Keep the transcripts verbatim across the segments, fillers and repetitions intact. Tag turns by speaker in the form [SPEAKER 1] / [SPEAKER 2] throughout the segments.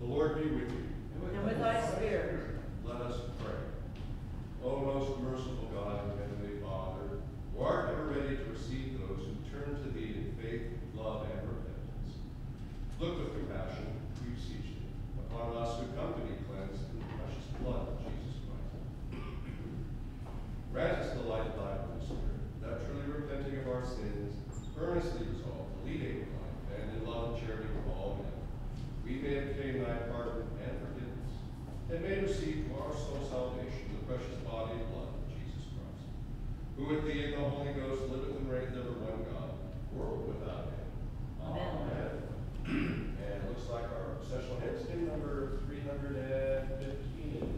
[SPEAKER 1] The Lord be with you.
[SPEAKER 2] And with thy spirit.
[SPEAKER 1] Let us pray. O most merciful God and heavenly Father, who art ever ready to receive those who turn to thee in faith, love, and repentance, look with compassion, we beseech thee, upon us who come to be cleansed in the precious blood of Jesus Christ. Grant us the light of thy Holy Spirit, that truly repenting of our sins, earnestly resolve to lead a good life, and in love and charity of all men, we may obtain thy pardon and forgiveness, and may receive for our soul salvation the precious body and blood of Jesus Christ, who with thee and the Holy Ghost liveth and reigneth ever one God, world without end.
[SPEAKER 2] Amen.
[SPEAKER 1] Amen. And it looks like our processional hymn, hymn number three hundred fifteen.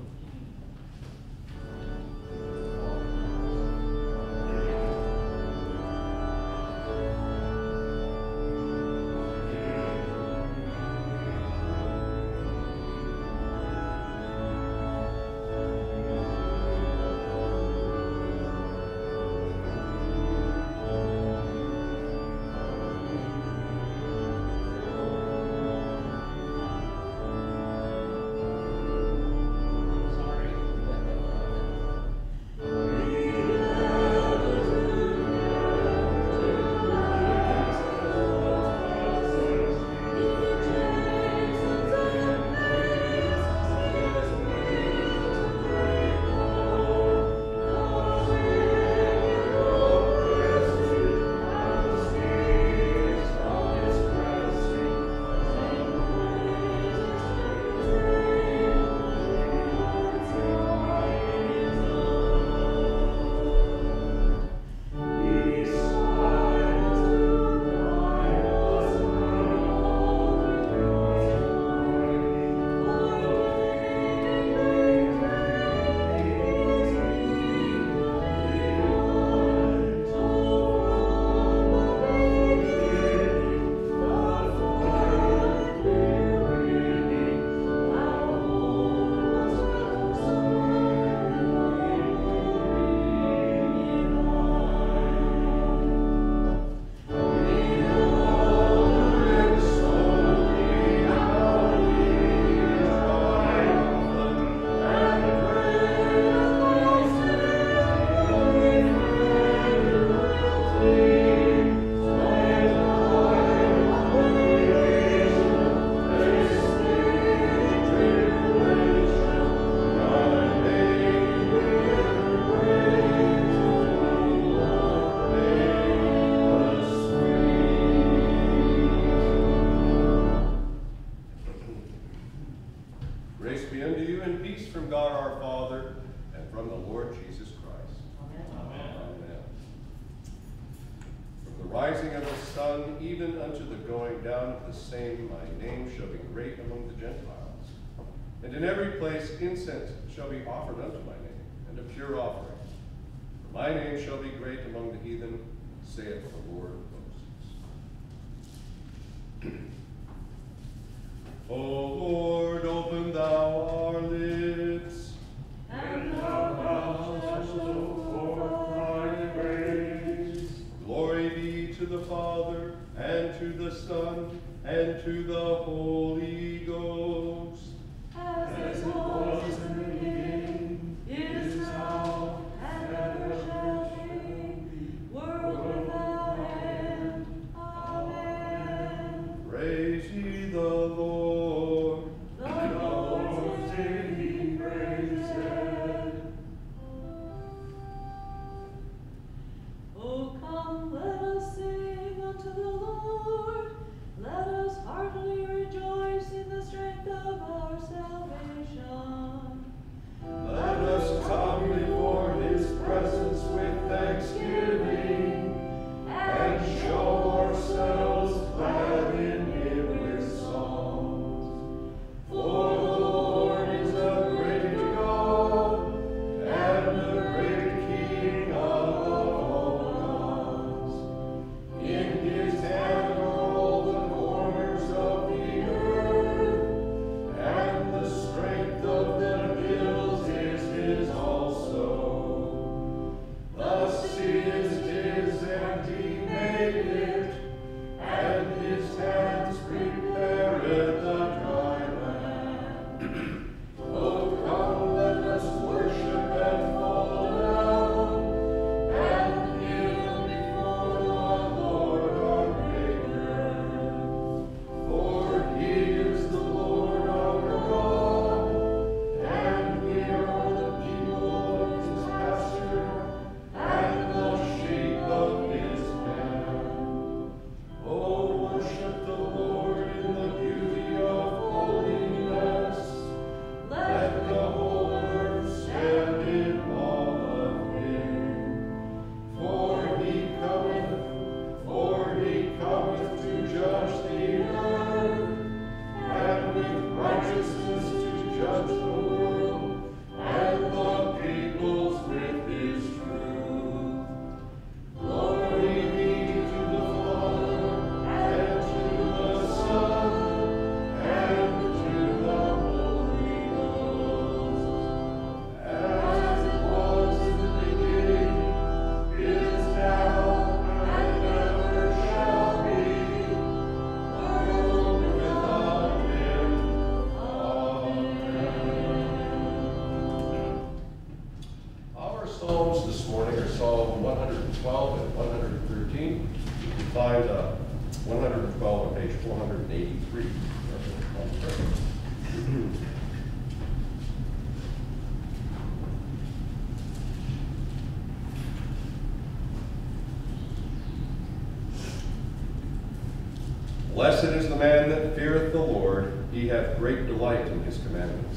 [SPEAKER 1] Grace be unto you and peace from God our Father and from the Lord Jesus Christ.
[SPEAKER 2] Amen.
[SPEAKER 1] Amen. Amen. From the rising of the sun even unto the going down of the same, my name shall be great among the Gentiles. And in every place incense shall be offered unto my name, and a pure offering. For my name shall be great among the heathen, saith the Lord of hosts. O Lord, open thou our lips,
[SPEAKER 2] And thou shalt show forth thy praise.
[SPEAKER 1] Glory be to the Father, and to the Son, and to the Holy Ghost.
[SPEAKER 2] As it was in the beginning, is now, and ever shall be, world without end. Amen.
[SPEAKER 1] Praise ye the Lord.
[SPEAKER 2] The Lord
[SPEAKER 1] three. Blessed is the man that feareth the Lord, he hath great delight in his commandments.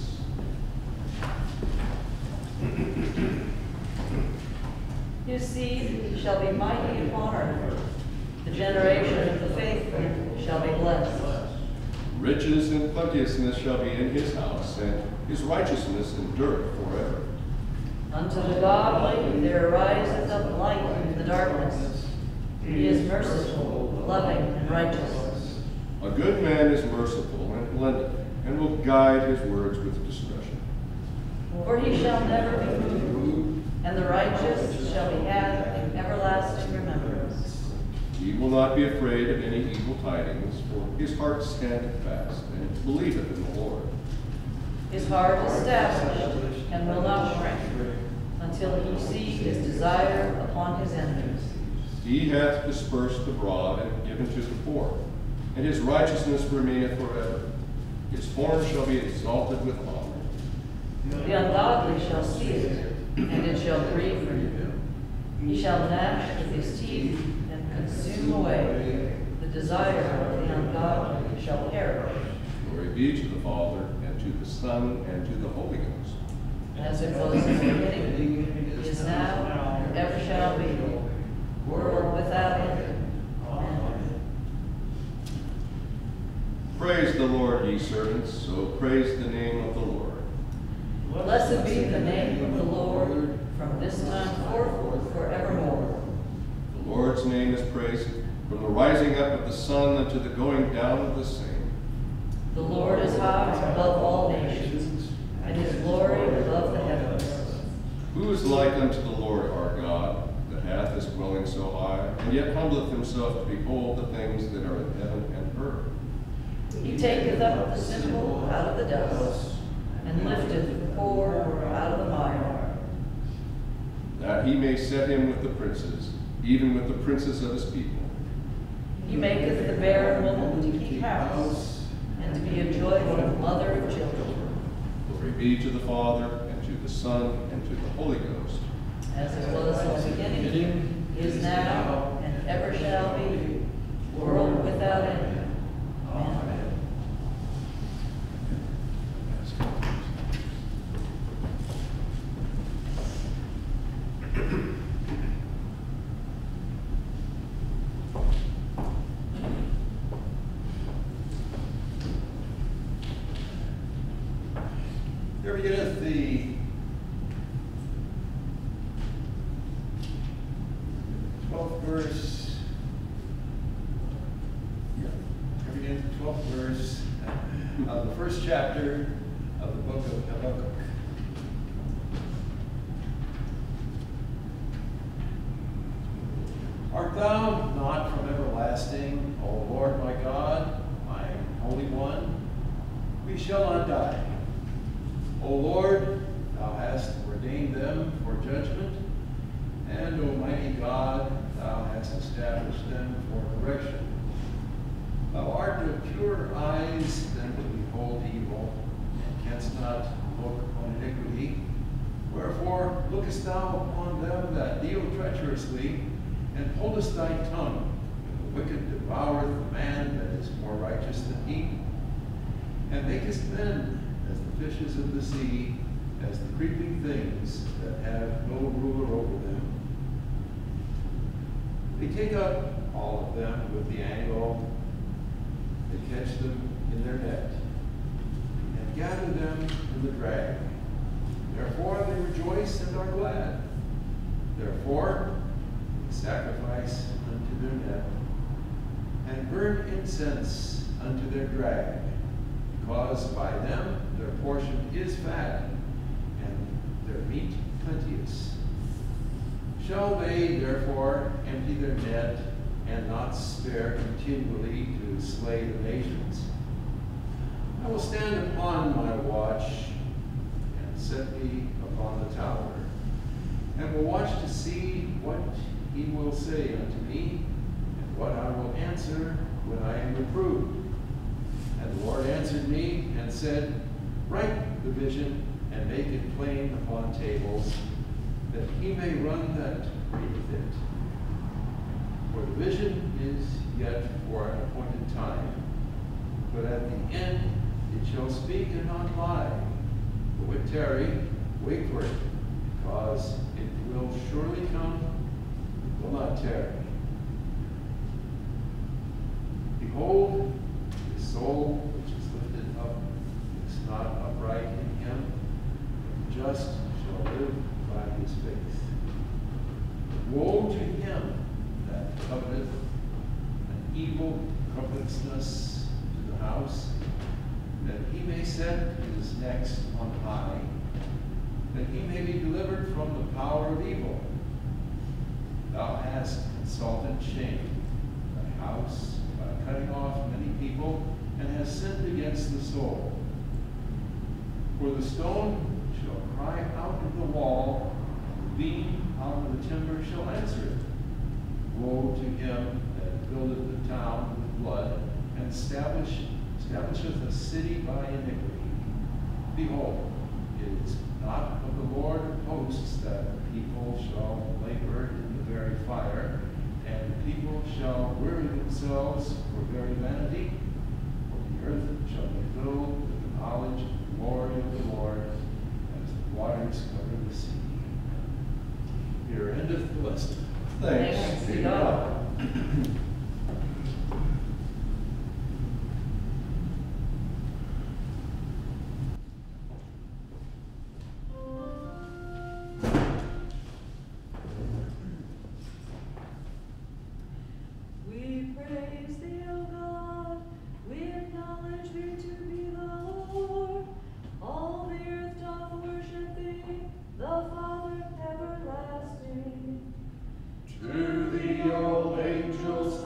[SPEAKER 2] His seed shall be mighty upon earth. The generation of the faithful shall be blessed.
[SPEAKER 1] Riches and plenteousness shall be in his house, and his righteousness endureth forever.
[SPEAKER 2] Unto the godly there ariseth up light in the darkness. He is merciful, loving, and righteous.
[SPEAKER 1] A good man is merciful and lendeth, and will guide his words with discretion.
[SPEAKER 2] For he shall never be moved, and the righteous shall be had in everlasting remembrance.
[SPEAKER 1] He will not be afraid of any evil tidings, for his heart standeth fast, and believeth in the Lord.
[SPEAKER 2] His heart is established, and will not shrink, until he see his desire upon his enemies.
[SPEAKER 1] He hath dispersed abroad and given to the poor, and his righteousness remaineth forever. His horn shall be exalted with honor.
[SPEAKER 2] The ungodly shall see it, and it shall grieve him. He shall gnash with his teeth and consume away. The desire of the ungodly shall perish.
[SPEAKER 1] Glory be to the Father, and to the Son, and to the Holy Ghost.
[SPEAKER 2] As it was in the beginning, is now, and ever shall be, world without end. Amen.
[SPEAKER 1] Praise the Lord, ye servants, so praise the name of the Lord.
[SPEAKER 2] Blessed be the name of the Lord from this time forth forevermore.
[SPEAKER 1] The Lord's name is praised from the rising up of the sun unto the going down of the same.
[SPEAKER 2] The Lord is high above all nations, and his glory above the heavens.
[SPEAKER 1] Who is like unto the Lord our God, that hath his dwelling so high, and yet humbleth himself to behold the things that are in heaven and earth?
[SPEAKER 2] He taketh up the simple out of the dust, and lifteth the poor out of the mire,
[SPEAKER 1] that he may set him with the princes, even with the princes of his people.
[SPEAKER 2] He maketh the barren woman to keep house, and to be a joyful mother of children.
[SPEAKER 1] Glory be to the Father, and to the Son, and to the Holy Ghost.
[SPEAKER 2] As it was in the beginning, is now, and ever shall be, world without end. Amen.
[SPEAKER 3] Here beginneth the twelfth verse. Here beginneth the twelfth verse of the first chapter of the book of Habakkuk. Art thou not from everlasting, O Lord my God, my Holy One? We shall not die. O Lord, thou hast ordained them for judgment, and Almighty God, thou hast established them for correction. Thou art of purer eyes than to behold evil, and canst not look on iniquity. Wherefore lookest thou upon them that deal treacherously, and holdest thy tongue, when the wicked devoureth the man that is more righteous than he, and makest men as the fishes of the sea, as the creeping things that have no ruler over them. They take up all of them with the angle, they catch them in their net, and gather them in the drag. Therefore they rejoice and are glad. Therefore they sacrifice unto their net, and burn incense unto their drag, because by them their portion is fat, and their meat plenteous. Shall they therefore empty their net, and not spare continually to slay the nations? I will stand upon my watch, and set me upon the tower, and will watch to see what he will say unto me, and what I will answer when I am reproved. said, write the vision and make it plain upon tables, that he may run that readeth it. For the vision is yet for an appointed time, but at the end it shall speak and not lie. Though it tarry, wait for it, because it will surely come, it will not tarry. Behold, his soul which is lifted up is not upright in him, but the just shall live by his faith. Woe to him that coveteth an evil covetousness to the house, that he may set his next on high, that he may be delivered from the power of evil. Thou hast insulted shame thy house by cutting off many people, and hast sinned against the soul. For the stone shall cry out of the wall, and the beam out of the timber shall answer it. Woe to him that buildeth the town with blood, and establish, establisheth a city by iniquity. Behold, it is not of the Lord of hosts that the people shall labor in the very fire, and the people shall weary themselves for very vanity. For the earth shall be filled with the knowledge of the glory of the Lord, as the waters cover the sea. Here endeth the lesson.
[SPEAKER 2] Thanks be to God.
[SPEAKER 4] We praise thee, O God, we acknowledge thee to be the Lord. All the earth doth worship thee, the Father everlasting.
[SPEAKER 1] To thee all angels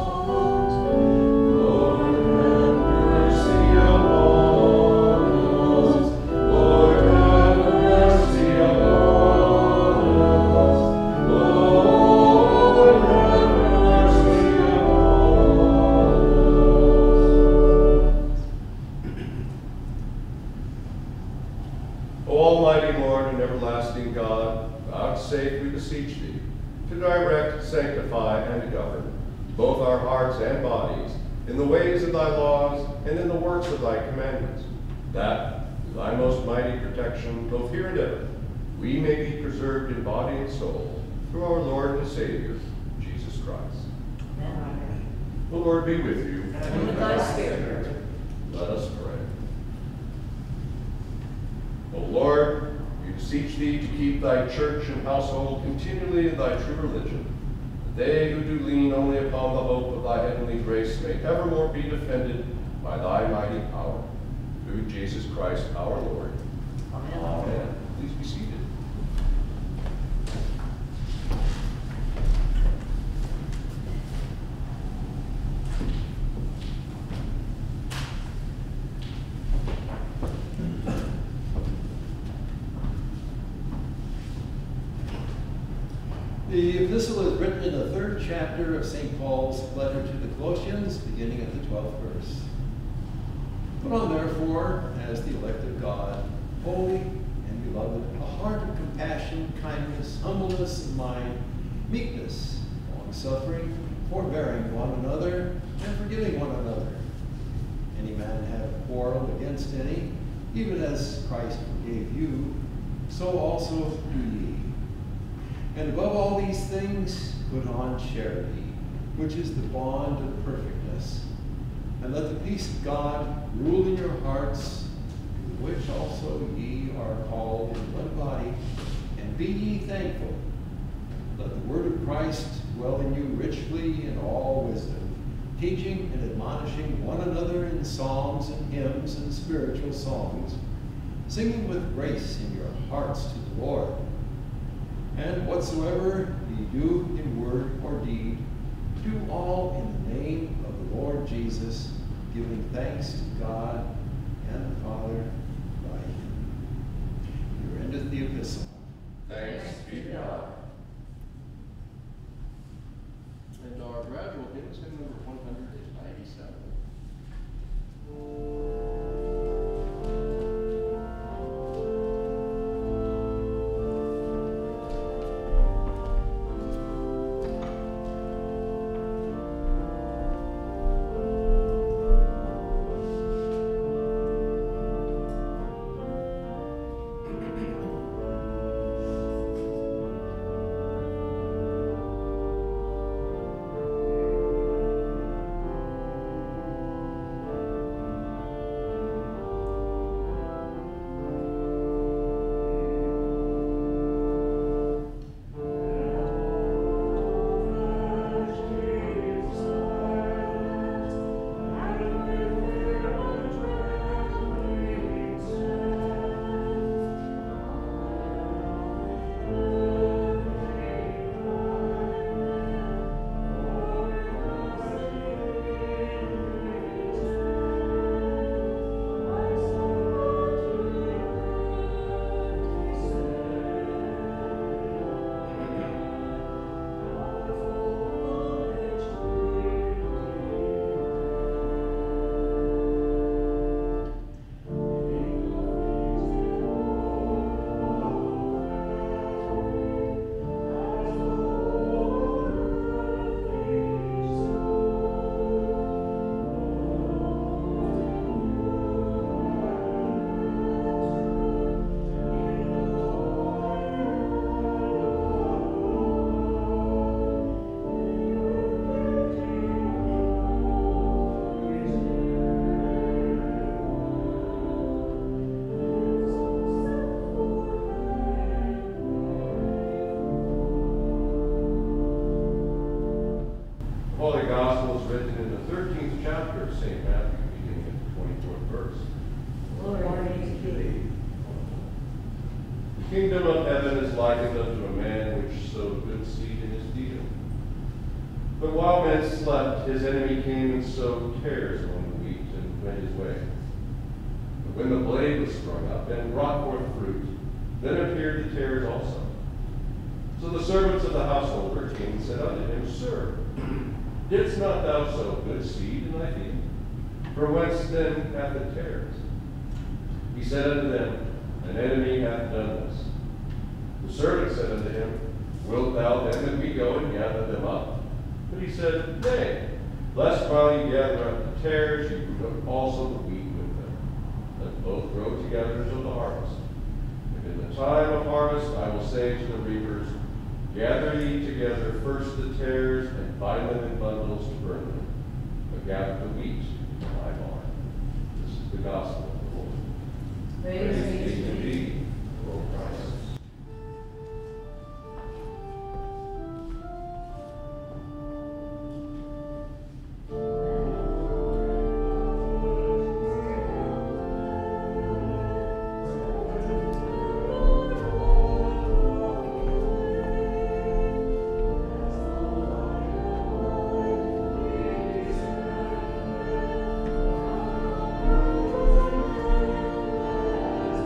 [SPEAKER 3] Lord, have mercy upon us. Lord, have mercy upon us. Lord, have mercy upon us.
[SPEAKER 1] O Almighty Lord and everlasting God, vouchsafe, we beseech thee, to direct, sanctify, and to govern both our hearts and bodies in the ways of thy laws and in the works of thy commandments, that, through thy most mighty protection, both here and ever, we may be preserved in body and soul, through our Lord and Savior, Jesus Christ.
[SPEAKER 2] Amen.
[SPEAKER 1] The Lord be with you.
[SPEAKER 2] And with thy spirit.
[SPEAKER 1] Let us pray. O Lord, we beseech thee to keep thy church and household continually in thy true religion, that they who do lean only upon the hope of thy heavenly grace may evermore be defended by thy mighty power. Through Jesus Christ our Lord.
[SPEAKER 2] Amen.
[SPEAKER 1] Amen. Please be seated.
[SPEAKER 3] The epistle is written in the third chapter of Saint Paul's letter to the Colossians, beginning at the twelfth verse. Put on therefore, as the elect of God, holy and beloved, a heart of compassion, kindness, humbleness of mind, meekness, long-suffering, forbearing one another, and forgiving one another. Any man have a quarrel against any, even as Christ forgave you, so also do ye. And above all these things, put on charity, which is the bond of perfectness. And let the peace of God rule in your hearts, to which also ye are called in one body, and be ye thankful. Let the word of Christ dwell in you richly in all wisdom, teaching and admonishing one another in psalms and hymns and spiritual songs, singing with grace in your hearts to the Lord. And whatsoever ye do in word or deed, do all in the name of the Lord Jesus, giving thanks to God and the Father by him. Here endeth the epistle.
[SPEAKER 1] Thanks be to God.
[SPEAKER 3] And our gradual hymn is hymn number one hundred ninety-seven.
[SPEAKER 1] Holy Gospel is written in the thirteenth chapter of Saint Matthew, beginning at the twenty-fourth verse.
[SPEAKER 2] Glory be to thee.
[SPEAKER 1] The kingdom of heaven is likened unto a man which sowed good seed in his field. But while men slept, his enemy came and sowed tares among the wheat and went his way. But when the blade was sprung up and brought forth fruit, then appeared the tares also. So the servants of the householder came and said unto him, Sir, didst not thou sow good seed in thy field? For whence then hath it tares? He said unto them, An enemy hath done this. The servant said unto him, Wilt thou then that we go and gather them up? But he said, Nay, lest while ye gather up the tares, ye put also the wheat with them. Let both grow together until the harvest. And in the time of harvest I will say to the reapers, Gather ye together first the tares, and bind them in bundles to burn them, but gather the wheat in my barn. This is the gospel of the Lord.
[SPEAKER 2] Praise be
[SPEAKER 1] be
[SPEAKER 2] to
[SPEAKER 1] to
[SPEAKER 2] thee.
[SPEAKER 1] thee, O Christ.
[SPEAKER 4] Thank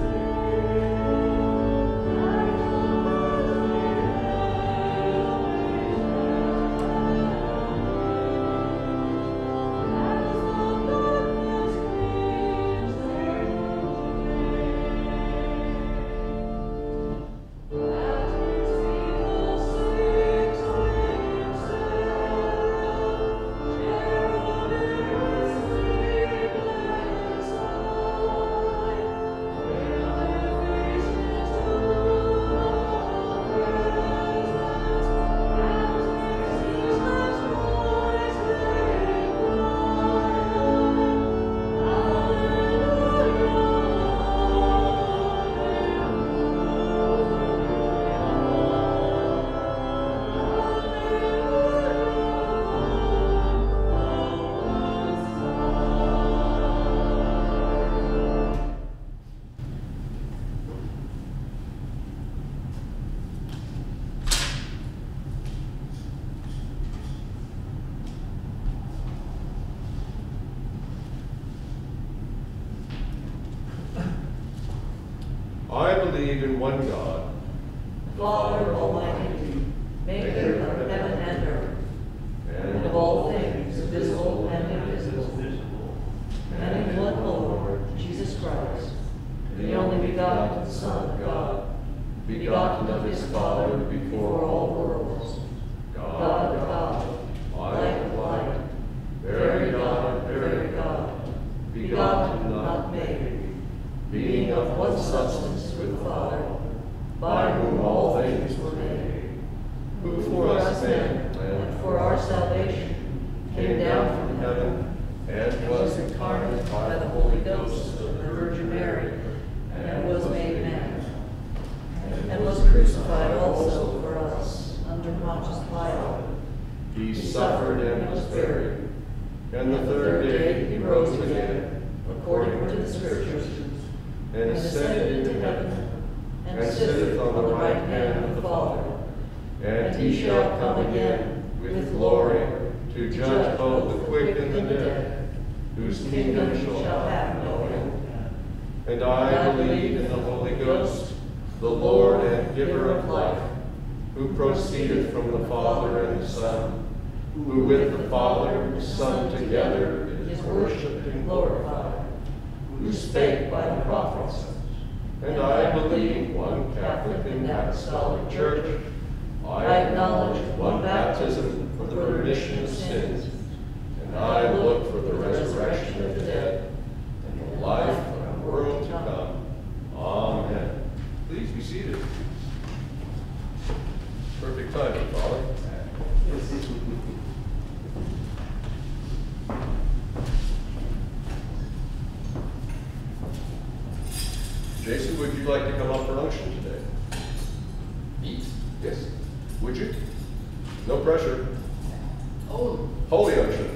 [SPEAKER 1] I believe in one God,
[SPEAKER 2] Father Almighty, maker of heaven and earth, and of all things visible and invisible, and in one Lord, Jesus Christ, the only begotten Son of God, begotten of his Father before all worlds, God of God, light of light, very God of very God, begotten, not made, being of one substance with the Father, by whom all things were made, who for us men and for our salvation came down from heaven and was incarnate by the Holy Ghost of the Virgin Mary, and was made man, and was crucified also for us under Pontius Pilate.
[SPEAKER 1] he suffered and was buried, and the third day he rose again,
[SPEAKER 2] according to the Scriptures,
[SPEAKER 1] and ascended into heaven, and sitteth on the right hand of the Father. And he shall come again with glory to judge both the quick and the dead, whose kingdom shall have no end. And I believe in the Holy Ghost, the Lord and giver of life, who proceedeth from the Father and the Son, who with the Father and the Son together is worshipped and glorified, who spake by the prophets. And I believe one Catholic and Apostolic Church. I acknowledge one baptism for the remission of sins, and I look for the resurrection of the dead and the life of the world to come. Amen. Please be seated. Perfect timing, Father. Jason, would you like to come up for unction today? Eat? Yes. Would you? No pressure.
[SPEAKER 3] Oh.
[SPEAKER 1] Holy unction.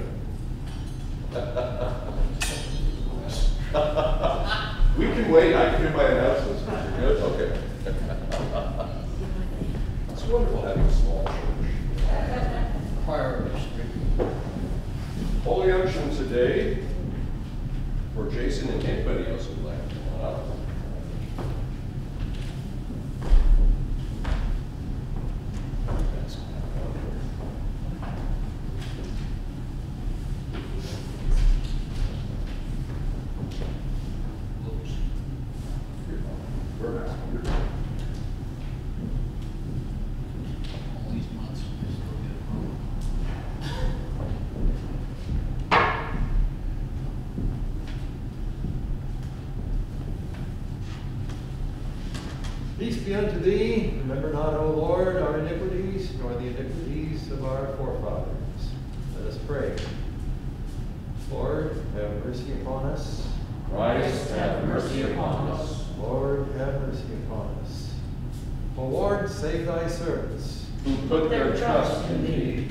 [SPEAKER 1] We can wait. I can do my announcements. You're good? Okay. It's wonderful having a small church. Holy unction today for Jason and anybody else who'd like to come on up.
[SPEAKER 3] Peace be unto thee. Remember not, O Lord, our iniquities, nor the iniquities of our forefathers. Let us pray. Lord, have mercy upon us.
[SPEAKER 1] Christ, have mercy upon us.
[SPEAKER 3] Lord, have mercy upon us. O Lord, save thy servants,
[SPEAKER 1] Who put their trust in thee.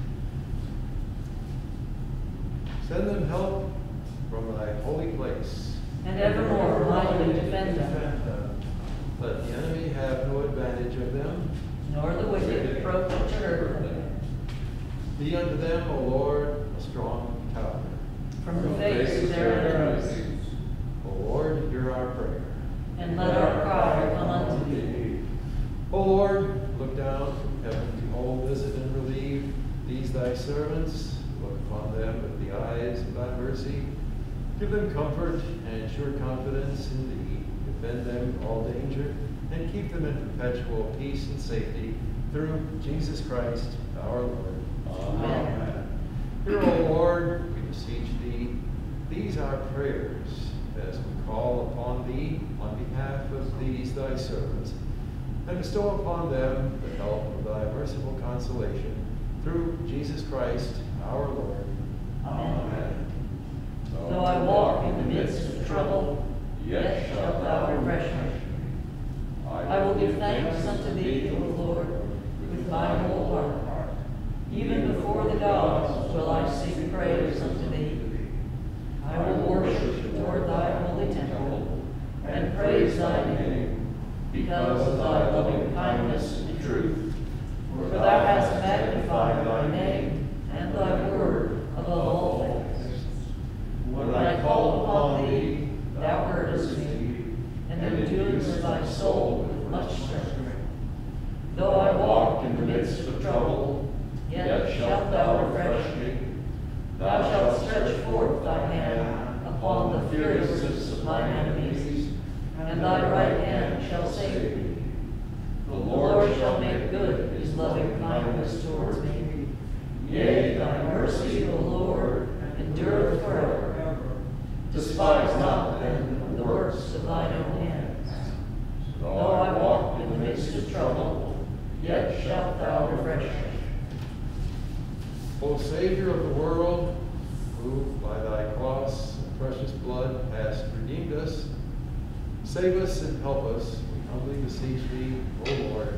[SPEAKER 3] Send them help from thy holy place.
[SPEAKER 2] And evermore mightily defend them,
[SPEAKER 3] Let the enemy have no advantage of them.
[SPEAKER 2] nor the wicked approach to hurt them.
[SPEAKER 3] Be unto them, O Lord, a strong tower.
[SPEAKER 2] From the face of their enemies,
[SPEAKER 3] O Lord, hear our prayer.
[SPEAKER 2] and let our cry come unto thee.
[SPEAKER 3] O Lord, look down from heaven, behold, visit and relieve these thy servants. Look upon them with the eyes of thy mercy. Give them comfort and sure confidence in thee. Defend them from all danger, and keep them in perpetual peace and safety, through Jesus Christ our Lord.
[SPEAKER 2] Amen.
[SPEAKER 3] Hear, O Lord, we beseech thee, these our prayers, as we call upon thee on behalf of these thy servants, and bestow upon them the help of thy merciful consolation, through Jesus Christ our Lord.
[SPEAKER 2] Amen. Though I walk in the midst of trouble, yet shalt thou refresh me. I will give thanks unto thee, O Lord, with my whole heart. Even before the gods will I sing praise unto thee. I will worship toward thy holy temple, and praise thy name, because of thy loving kindness and truth. For thou hast magnified thy name and thy word above all things. When I call upon thee, thou heardest me, and in doing thy midst of trouble, yet shalt thou refresh me. Thou shalt stretch forth thy hand upon the fiercest of mine enemies, and thy right hand shall save me. The Lord shall make good his loving kindness towards me. Yea, thy mercy, O Lord, endureth forever. Despise not then the works of thine own hands. Though I walk in the midst of trouble, yet shalt thou refresh me.
[SPEAKER 3] O Savior of the world, who by thy cross and precious blood hast redeemed us, save us and help us, we humbly beseech thee, O Lord.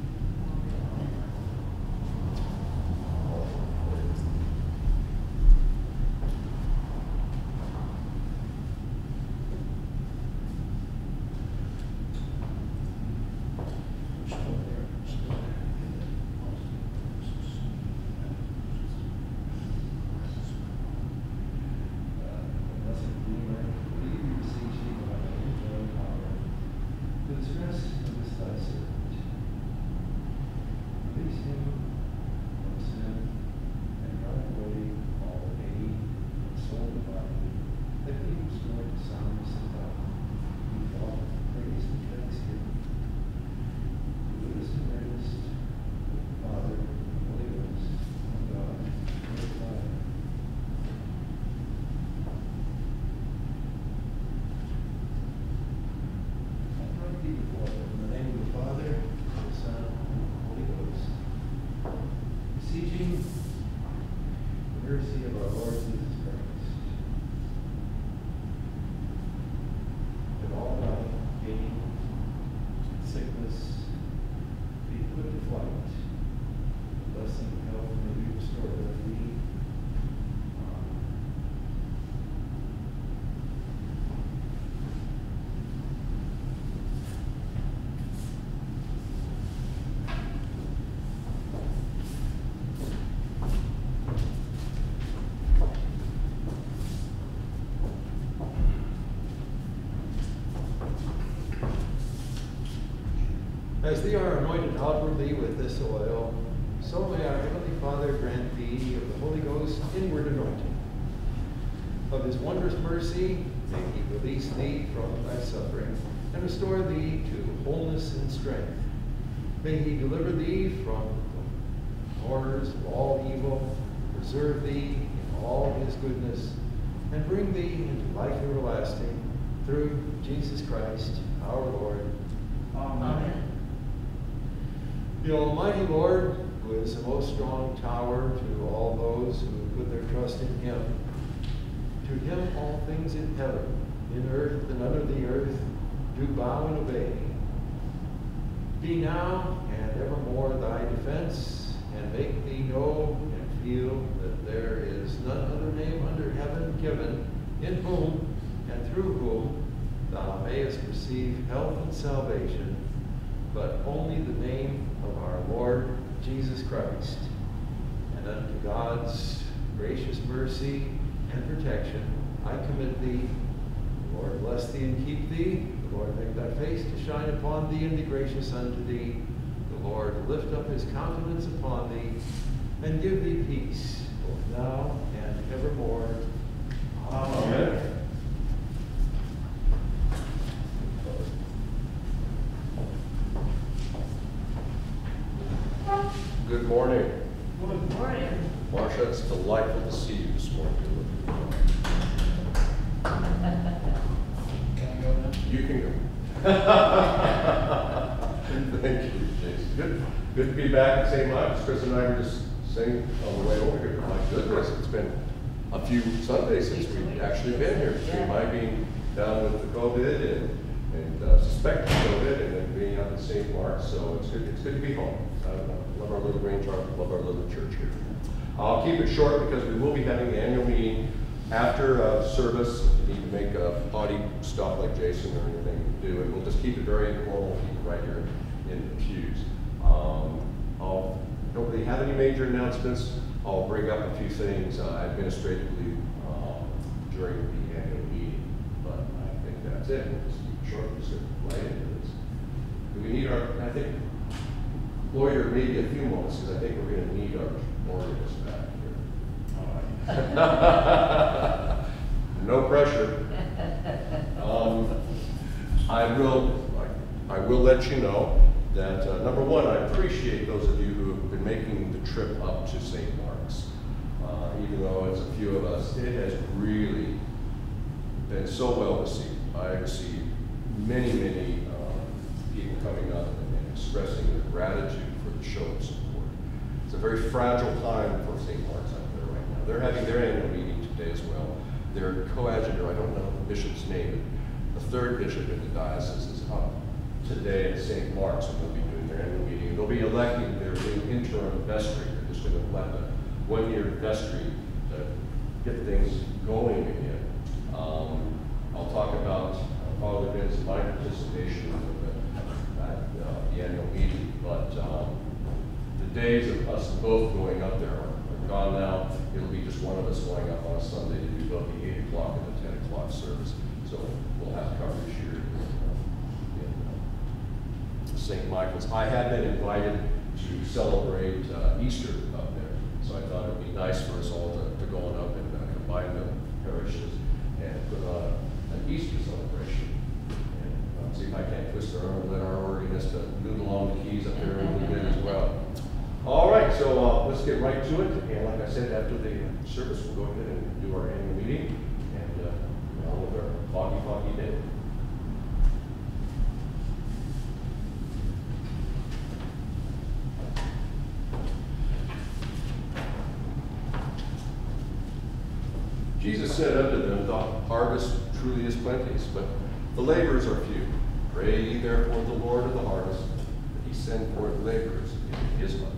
[SPEAKER 3] As thee are anointed outwardly with this oil, so may our Heavenly Father grant thee of the Holy Ghost inward anointing. Of his wondrous mercy, may he release thee from thy suffering and restore thee to wholeness and strength. May he deliver thee from the horrors of all evil, preserve thee in all his goodness, and bring thee into life everlasting through Jesus Christ our Lord.
[SPEAKER 2] Amen. Amen.
[SPEAKER 3] The Almighty Lord, who is the most strong tower to all those who put their trust in him, to him all things in heaven, in earth, and under the earth, do bow and obey. Be now and evermore thy defense, and make thee know and feel that there is none other name under heaven given, in whom and through whom thou mayest receive help and salvation, but only the name of our Lord Jesus Christ. And unto God's gracious mercy and protection I commit thee. The Lord bless thee and keep thee. The Lord make thy face to shine upon thee and be gracious unto thee. The Lord lift up his countenance upon thee and give thee peace, both now and evermore. Amen. Amen.
[SPEAKER 1] Good morning.
[SPEAKER 2] Good morning.
[SPEAKER 1] Marcia, it's delightful to see you this morning.
[SPEAKER 5] Can I go now?
[SPEAKER 1] You can go. Thank you, Jason. Good, good to be back at Saint Michael's. Chris and I were just saying on the way over here, my goodness, it's been a few Sundays since we've actually been here. Between my being down with the COVID and, and uh, suspected COVID, and then being up at Saint Mark's, so it's good, it's good to be home. I love our little Grange Park, love our little church here. I'll keep it short because we will be having the annual meeting after uh, service. If you need to make a potty stop like Jason or anything, do it. We'll just keep it very informal, keep it right here in the pews. Um, I'll don't really have any major announcements. I'll bring up a few things uh, administratively um, during the annual meeting, but I think that's it. We'll just keep it short, just get right into this. Do we need our, I think, lawyer maybe a few moments, because I think we're going to need our organist back here. No pressure. Um, I will, I, I will let you know that, uh, number one, I appreciate those of you who have been making the trip up to Saint Mark's. Uh, even though it's a few of us, it has really been so well received. I received many, many um, people coming up and, and expressing their gratitude for the show of support. It's a very fragile time for Saint Mark's out there right now. They're having their annual meeting today as well. Their coadjutor, I don't know the bishop's name, but the third bishop in the diocese is up today at Saint Mark's, and they'll be doing their annual meeting. They'll be electing their new interim vestry. They're just going to elect a one-year vestry to get things going again. Um, I'll talk about uh, Father Vince and my participation at uh, the annual meeting, but um, the days of us both going up there are, are gone now. It'll be just one of us going up on a Sunday to do both the eight o'clock and the ten o'clock service. So we'll have coverage here in uh, Saint Michael's. I have been invited to celebrate uh, Easter up there, so I thought it would be nice for us all to, to go on up and uh, combine the parishes and put on an Easter celebration. And uh, see if I can't twist our arm and let our organist uh, noodle on the keys up there a little bit as well. All right, so uh, let's get right to it. And like I said, after the service, we'll go ahead and do our annual meeting and uh, on with our foggy, foggy day. Jesus said unto them, the harvest truly is plenteous, but the laborers are few. Pray ye therefore the Lord of the harvest, that he send forth laborers into his harvest.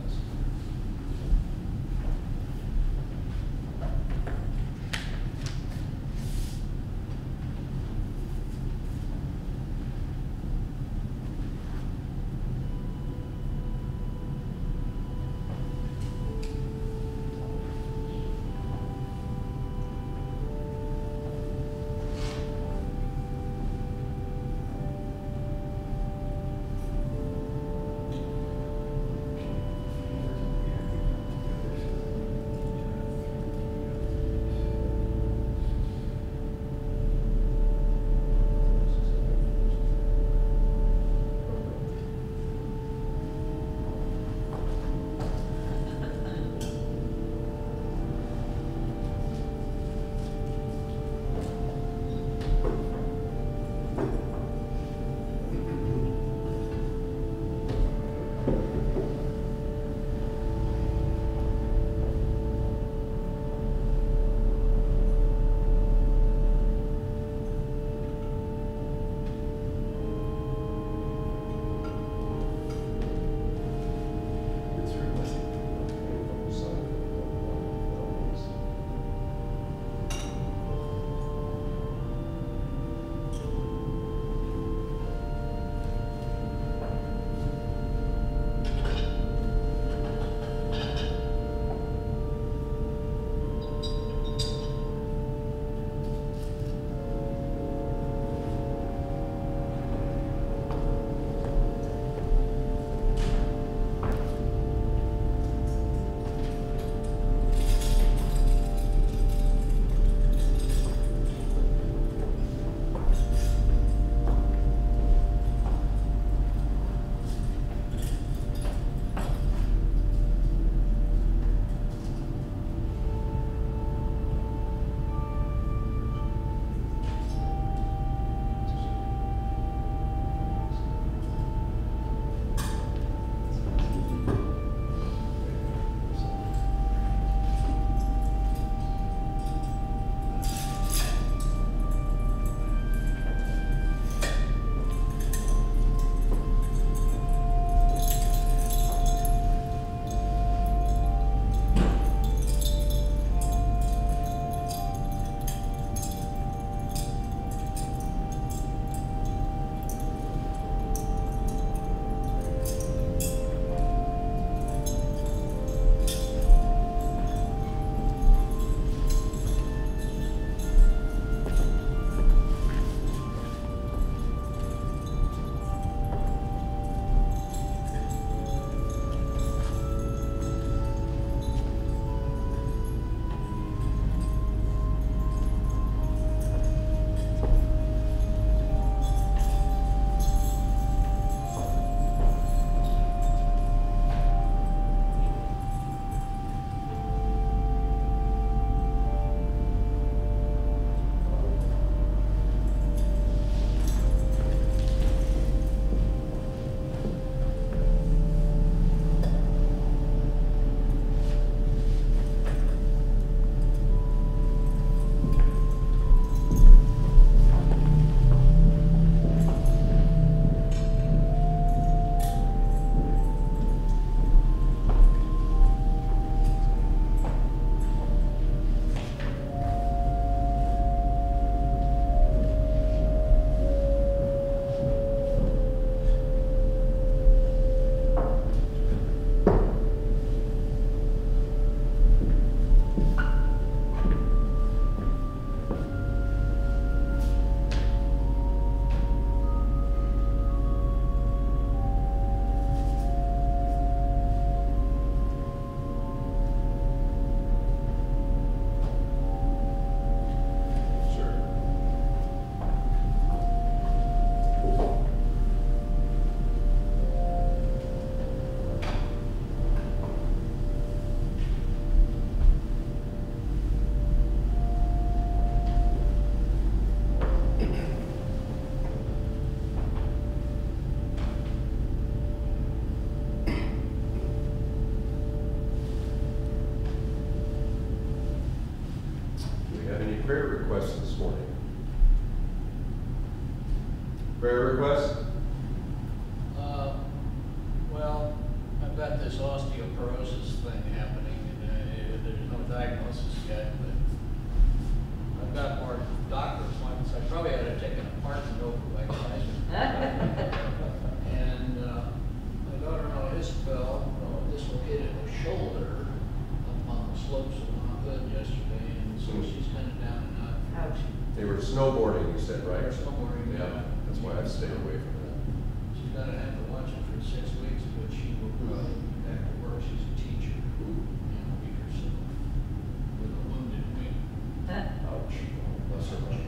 [SPEAKER 5] Well, I've got this osteoporosis thing happening, and uh, there's no diagnosis yet, but I've got more doctor appointments. I probably ought to take an apartment over by Kaiser. And uh, my daughter-in-law Isabel uh, dislocated her shoulder up on the slopes of Mount Hood yesterday, and so she's kind of down and out.
[SPEAKER 2] Ouch.
[SPEAKER 1] They were snowboarding, you said, right?
[SPEAKER 5] They're snowboarding.
[SPEAKER 1] Yeah, that's why I've stayed away from that.
[SPEAKER 5] She's gonna have to watch it for six weeks, but she will probably be back to work. She's a teacher in a week or so with a wounded wing.
[SPEAKER 1] Ouch. Bless her heart.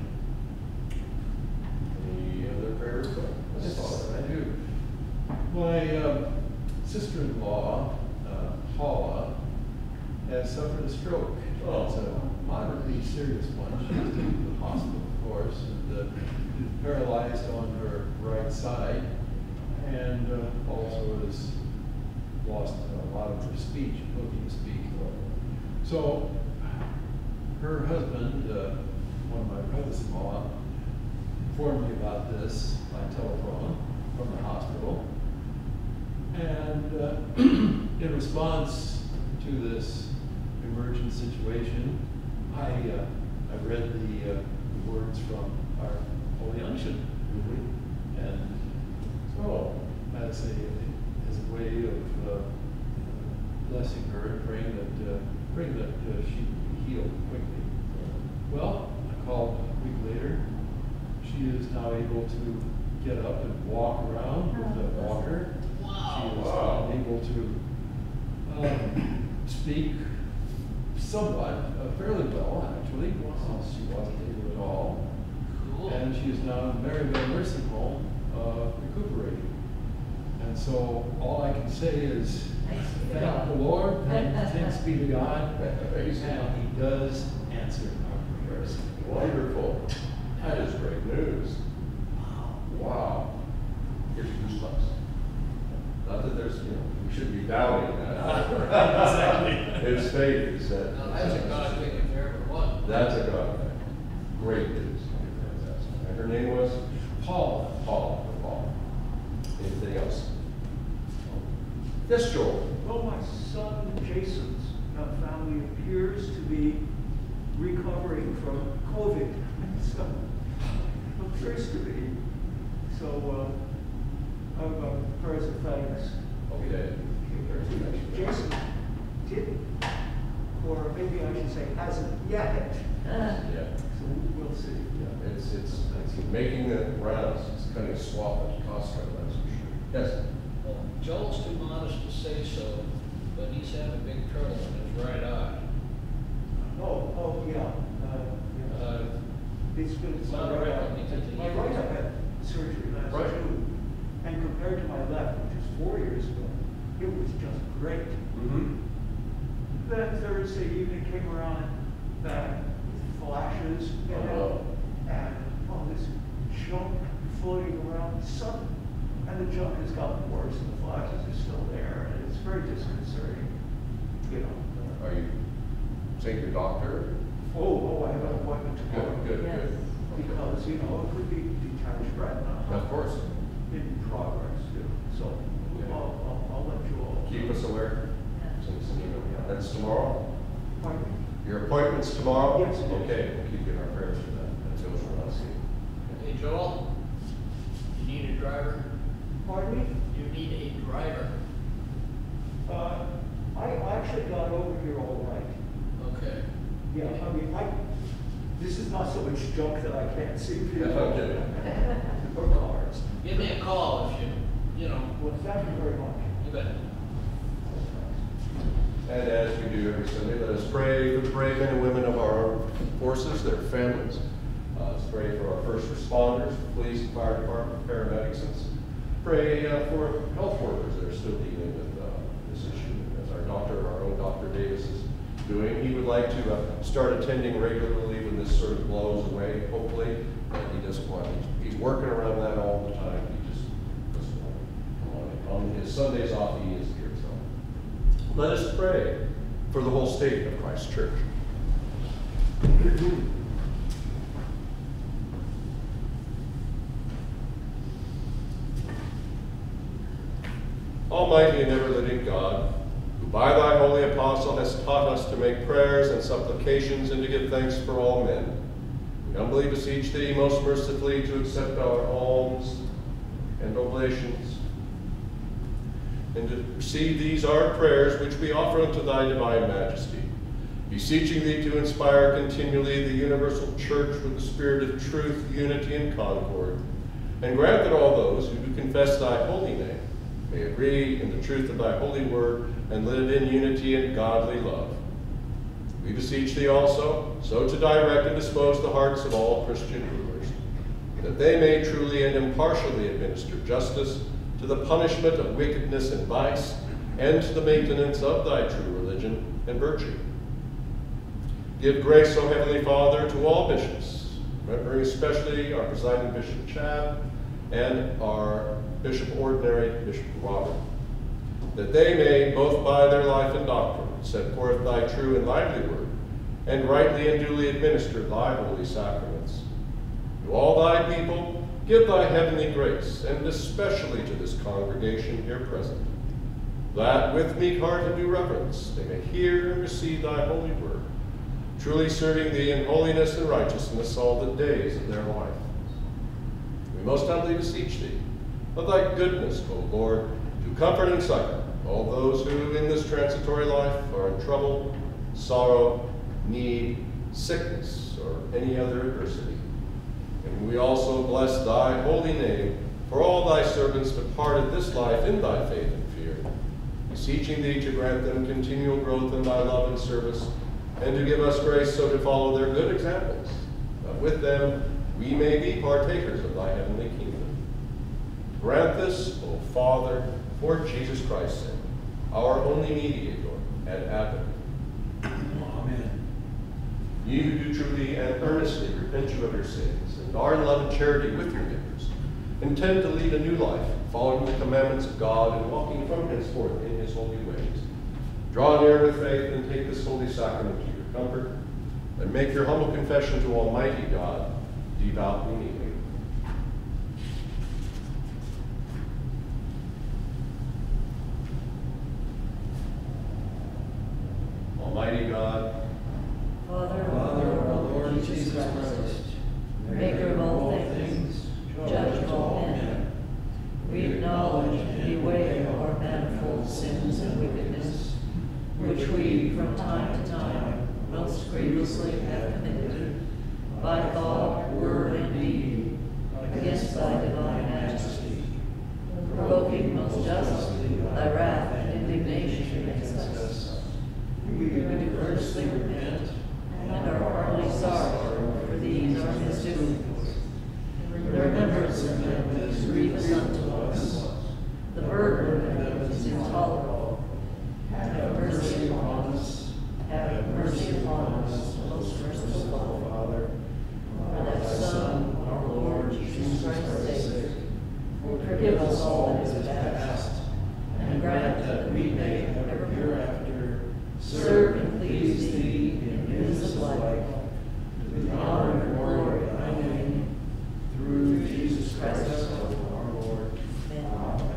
[SPEAKER 1] Any other prayer requests?
[SPEAKER 3] Yes, I do. My um, sister-in-law, uh, Paula, has suffered a stroke.
[SPEAKER 1] Oh.
[SPEAKER 3] It's a moderately serious one. She's in the hospital, of course, and uh, paralyzed on her right side, and uh, also has lost a lot of her speech, ability to speak. So her husband, uh, one of my brothers-in-law, informed me about this by telephone from the hospital. And uh, in response to this emergent situation, I, uh, I read the, uh, the words from our Holy Unction. Mm-hmm. And so, as a, as a way of uh, blessing her and praying that, uh, praying that uh, she be healed quickly. Well, I called a week later. She is now able to get up and walk around with a walker.
[SPEAKER 5] Wow.
[SPEAKER 3] She is
[SPEAKER 1] Wow.
[SPEAKER 3] now able to um, speak somewhat, uh, fairly well, actually. Wow. She wasn't able at all.
[SPEAKER 5] Cool.
[SPEAKER 3] And she is now in Maryville Nursing Home, uh, recuperating. And so all I can say is,
[SPEAKER 2] Thanks be to
[SPEAKER 3] thank
[SPEAKER 2] God.
[SPEAKER 3] the Lord, and thanks be to God,
[SPEAKER 1] Praise
[SPEAKER 3] and
[SPEAKER 1] God.
[SPEAKER 3] He does answer our prayers.
[SPEAKER 1] Wonderful. That is great news. Wow. Gives you goosebumps. Not that there's, you know, we shouldn't be doubting that.
[SPEAKER 3] Exactly.
[SPEAKER 1] His faith is that.
[SPEAKER 5] Now, that's a God thing if there ever was.
[SPEAKER 1] That's a God thing. Great news. Fantastic. And her name was?
[SPEAKER 3] Paula.
[SPEAKER 1] Paula. Paula. Anything else? Yes, Joel.
[SPEAKER 6] Well, my son Jason's uh, family appears to be recovering from COVID. So, appears to be. So, uh, I'm uh, prayers of thanks.
[SPEAKER 1] Okay.
[SPEAKER 6] Jason didn't, or maybe I should say hasn't yet.
[SPEAKER 2] Uh,
[SPEAKER 1] Yeah.
[SPEAKER 6] So we'll see.
[SPEAKER 1] Yeah. It's, it's, it's making the rounds. It's kind of swap at Costco, that's for sure. Yes.
[SPEAKER 5] Well, Joel's too modest to say so, but he's having big trouble in his right eye.
[SPEAKER 6] Oh, oh, yeah. Uh, yeah.
[SPEAKER 5] Uh,
[SPEAKER 6] It's been,
[SPEAKER 5] It's
[SPEAKER 6] my
[SPEAKER 5] not
[SPEAKER 6] right
[SPEAKER 5] right,
[SPEAKER 6] eye,
[SPEAKER 5] he did the
[SPEAKER 6] my right eye had surgery last
[SPEAKER 1] Right.
[SPEAKER 6] June, and compared to my left, which is four years ago, it was just great.
[SPEAKER 1] Mm-hmm.
[SPEAKER 6] Then Thursday evening came around, back with flashes, you know, and all this junk floating around the sun, and the junk has gotten worse, and the flashes are still there, and it's very disconcerting, you know.
[SPEAKER 1] Are you seeing your doctor?
[SPEAKER 6] Oh, oh, I have an appointment tomorrow.
[SPEAKER 1] Good, good,
[SPEAKER 2] Yes.
[SPEAKER 1] good.
[SPEAKER 6] Because, you know, it could be detached retina.
[SPEAKER 1] Of course.
[SPEAKER 6] In progress, too. So
[SPEAKER 1] Yeah.
[SPEAKER 6] I'll, I'll, I'll let you all.
[SPEAKER 1] Keep us aware. Send us an email. That's tomorrow?
[SPEAKER 6] Pardon me?
[SPEAKER 1] Your appointment's tomorrow?
[SPEAKER 6] Yes, it is.
[SPEAKER 1] Okay, we'll keep you in our prayers for that. Until we're not seeing.
[SPEAKER 5] Hey, Joel, you need a driver?
[SPEAKER 6] Pardon me?
[SPEAKER 5] You need a driver.
[SPEAKER 6] Uh, I actually got over here all right.
[SPEAKER 5] Okay.
[SPEAKER 6] Yeah, I mean, I, this is not so much junk that I can't see people.
[SPEAKER 1] Okay.
[SPEAKER 6] Or cars.
[SPEAKER 5] Give me a call if you, you know,
[SPEAKER 6] Well, thank you very much.
[SPEAKER 5] you bet.
[SPEAKER 1] And as we do every Sunday, let us pray for the brave men and women of our armed forces, their families. Uh, let's pray for our first responders, the police and fire department, paramedics. Let's pray uh, for health workers that are still dealing with uh, this issue. As our doctor, our own Doctor Davis is doing, he would like to uh, start attending regularly when this sort of blows away, hopefully. But he doesn't want, he's, he's working around that all the time. He just doesn't want to come on. On his Sundays off, he is here. So let us pray for the whole state of Christ Church. Almighty and ever-living God, who by thy holy apostle hast taught us to make prayers and supplications and to give thanks for all men, we humbly beseech thee most mercifully to accept our alms and oblations, and to receive these our prayers which we offer unto thy divine majesty, beseeching thee to inspire continually the universal church with the spirit of truth, unity, and concord, and grant that all those who do confess thy holy name may agree in the truth of thy holy word and live in unity and godly love. We beseech thee also so to direct and dispose the hearts of all Christian rulers, that they may truly and impartially administer justice to the punishment of wickedness and vice, and to the maintenance of thy true religion and virtue. Give grace, O Heavenly Father, to all bishops, remembering especially our presiding Bishop Chad and our Bishop Ordinary, Bishop Robert, that they may, both by their life and doctrine, set forth thy true and lively word, and rightly and duly administer thy holy sacraments. To all thy people, give thy heavenly grace, and especially to this congregation here present, that with meek heart and due reverence they may hear and receive thy holy word, truly serving thee in holiness and righteousness all the days of their life. We most humbly beseech thee, of thy goodness, O Lord, to comfort and succor all those who in this transitory life are in trouble, sorrow, need, sickness, or any other adversity. And we also bless thy holy name for all thy servants departed this life in thy faith and fear, beseeching thee to grant them continual growth in thy love and service, and to give us grace so to follow their good examples, that with them we may be partakers of thy heavenly kingdom. Grant this, O Father, for Jesus Christ's sake, our only mediator and advocate.
[SPEAKER 3] Amen.
[SPEAKER 1] You who do truly and earnestly repent you of your sins, and are in love and charity with your neighbors, intend to lead a new life, following the commandments of God and walking from henceforth in his holy ways. Draw near with faith and take this holy sacrament to your comfort, and make your humble confession to Almighty God, devoutly kneeling. Almighty God,
[SPEAKER 2] Father,
[SPEAKER 3] Father of our Lord
[SPEAKER 2] Jesus
[SPEAKER 3] Jesus
[SPEAKER 2] Christ,
[SPEAKER 3] Christ,
[SPEAKER 2] maker of all things, judge of all men, we acknowledge and bewail our manifold sins and wickedness, which we from time to time most grievously have committed, by thought, word, and deed, against thy divine majesty, provoking most justly thy wrath and indignation against us. We do earnestly repent, and are heartily sorry for these our misdoings. The remembrance of them is grievous unto us. The burden of them is intolerable. Have mercy upon us. Have mercy upon us, most merciful Father. For thy Son, our Lord Jesus Christ's sake, forgive us all that is past, and grant that we may ever hereafter serve and please thee in news of life, to the honor and glory of thy name, through Jesus Christ our Lord. Amen.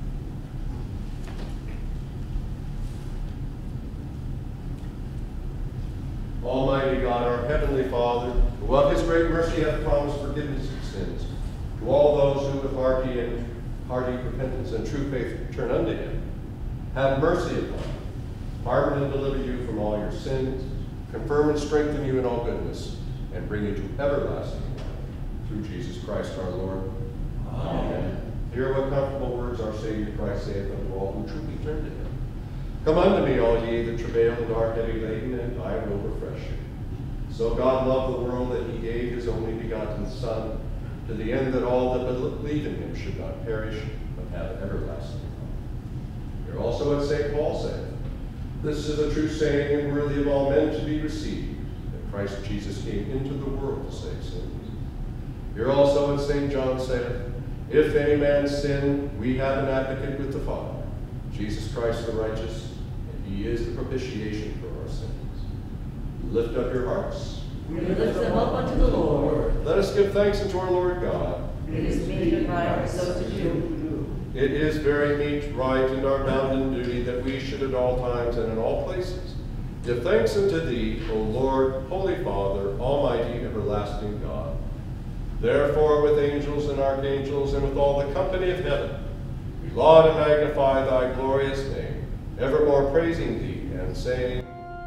[SPEAKER 1] Almighty God, our heavenly Father, who of his great mercy hath promised forgiveness of sins, to all those who with hearty and hearty repentance and true faith turn unto him, have mercy upon you, pardon and deliver you from all your sins, confirm and strengthen you in all goodness, and bring you to everlasting life, through Jesus Christ our Lord. Amen. Hear what comfortable words our Savior Christ saith unto all who truly turn to him. Come unto me, all ye that travail and are heavy laden, and I will refresh you. So God loved the world that he gave his only begotten Son, to the end that all that believe in him should not perish, but have everlasting life. Here also what Saint Paul said, this is a true saying and worthy of all men to be received, that Christ Jesus came into the world to save sinners. Here also what Saint John said, if any man sin, we have an advocate with the Father, Jesus Christ the righteous, and he is the propitiation for our sins. Lift up your hearts.
[SPEAKER 2] We lift them up unto the Lord.
[SPEAKER 1] Let us give thanks unto our Lord God.
[SPEAKER 2] It is meet and right so to do.
[SPEAKER 1] it is very meet, right, and our bounden duty that we should at all times and in all places give thanks unto thee, O Lord, Holy Father, Almighty, everlasting God. Therefore, with angels and archangels and with all the company of heaven, we laud and magnify thy glorious name, evermore praising thee and saying,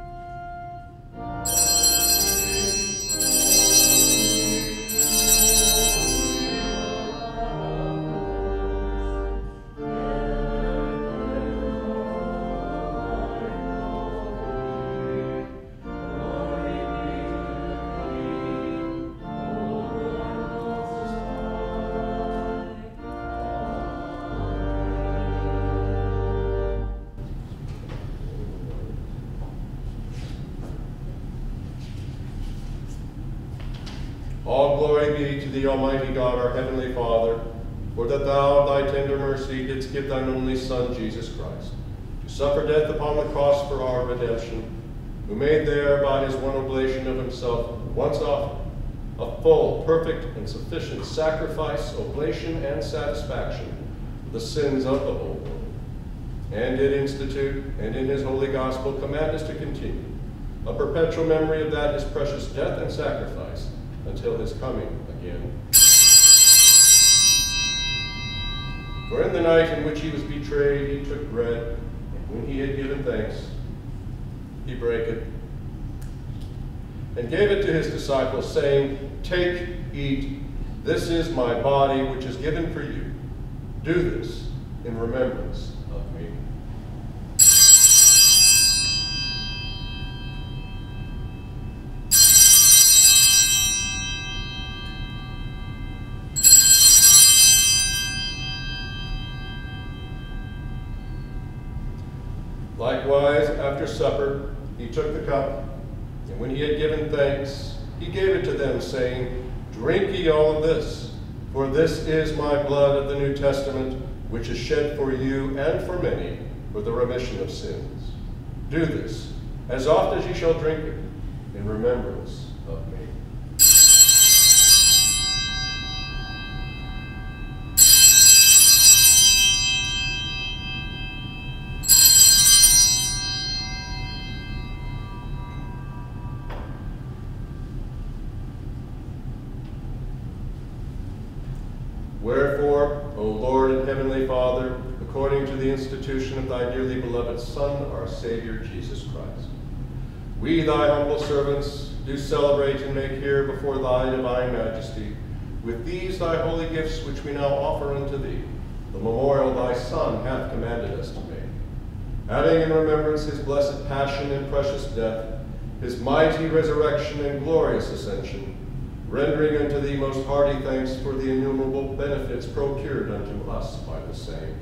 [SPEAKER 1] all glory be to the Almighty God, our Heavenly Father, for that thou, thy tender mercy, didst give thine only Son, Jesus Christ, to suffer death upon the cross for our redemption, who made there by his one oblation of himself once offered a full, perfect, and sufficient sacrifice, oblation, and satisfaction for the sins of the whole world, and did institute, and in his holy gospel command us to continue a perpetual memory of that his precious death and sacrifice, until his coming again. For in the night in which he was betrayed, he took bread, and when he had given thanks, he brake it, and gave it to his disciples, saying, Take, eat, this is my body, which is given for you. Do this in remembrance of me. Likewise, after supper, he took the cup, and when he had given thanks, he gave it to them, saying, Drink ye all of this, for this is my blood of the New Testament, which is shed for you and for many for the remission of sins. Do this, as oft as ye shall drink it, in remembrance of me. Wherefore, O Lord and Heavenly Father, according to the institution of thy dearly beloved Son, our Savior, Jesus Christ, we, thy humble servants, do celebrate and make here before thy divine majesty, with these thy holy gifts which we now offer unto thee, the memorial thy Son hath commanded us to make, having in remembrance his blessed passion and precious death, his mighty resurrection and glorious ascension, rendering unto thee most hearty thanks for the innumerable benefits procured unto us by the same.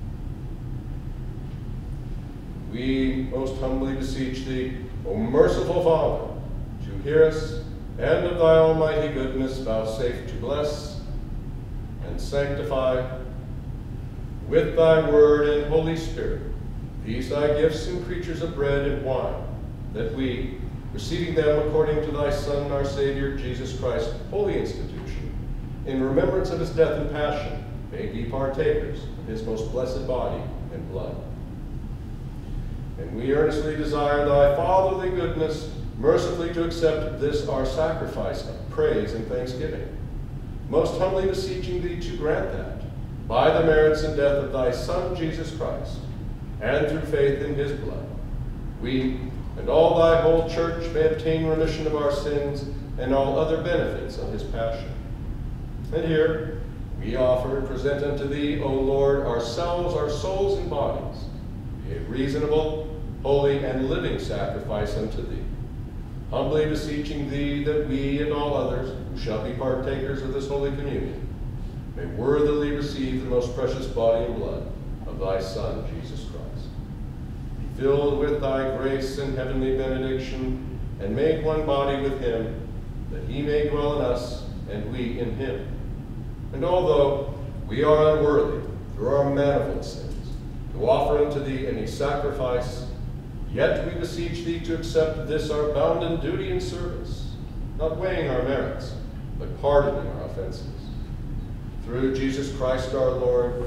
[SPEAKER 1] We most humbly beseech thee, O merciful Father, to hear us, and of thy almighty goodness vouchsafe to bless and sanctify with thy word and Holy Spirit these thy gifts and creatures of bread and wine, that we, receiving them according to thy Son, our Savior, Jesus Christ, holy institution, in remembrance of his death and passion, may be partakers of his most blessed body and blood. And we earnestly desire thy fatherly goodness mercifully to accept this our sacrifice of praise and thanksgiving, most humbly beseeching thee to grant that, by the merits and death of thy Son, Jesus Christ, and through faith in his blood, we and all thy whole church may obtain remission of our sins and all other benefits of his passion. And here we offer and present unto thee, O Lord, ourselves, our souls and bodies, a reasonable, holy, and living sacrifice unto thee, humbly beseeching thee that we and all others who shall be partakers of this holy communion may worthily receive the most precious body and blood of thy Son, Jesus Christ. Filled with thy grace and heavenly benediction, and made one body with him, that he may dwell in us, and we in him. And although we are unworthy, through our manifold sins, to offer unto thee any sacrifice, yet we beseech thee to accept this our bounden duty and service, not weighing our merits, but pardoning our offenses. Through Jesus Christ our Lord,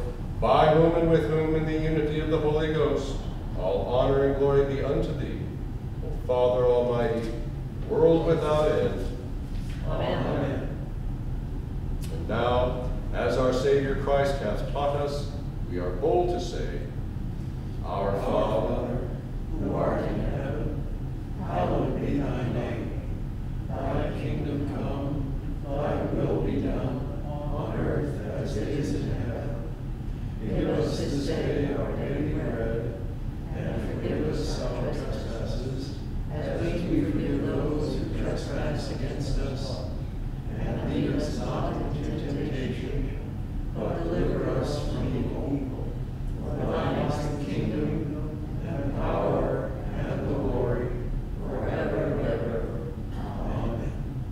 [SPEAKER 1] by whom and with whom in the unity of the Holy Ghost, all honor and glory be unto thee, O Father Almighty, world without end.
[SPEAKER 2] Amen.
[SPEAKER 3] Amen.
[SPEAKER 1] And now, as our Savior Christ hath taught us, we are bold to say, Our Father,
[SPEAKER 3] who art in heaven, hallowed be thy name. Thy kingdom come, thy will be done, on earth as it is in heaven. Give us this day our daily bread, and forgive us our trespasses, as we forgive those who trespass against us. And lead us not into temptation, but deliver us from evil. For thine is the kingdom, and power, and the glory, forever and ever. Amen.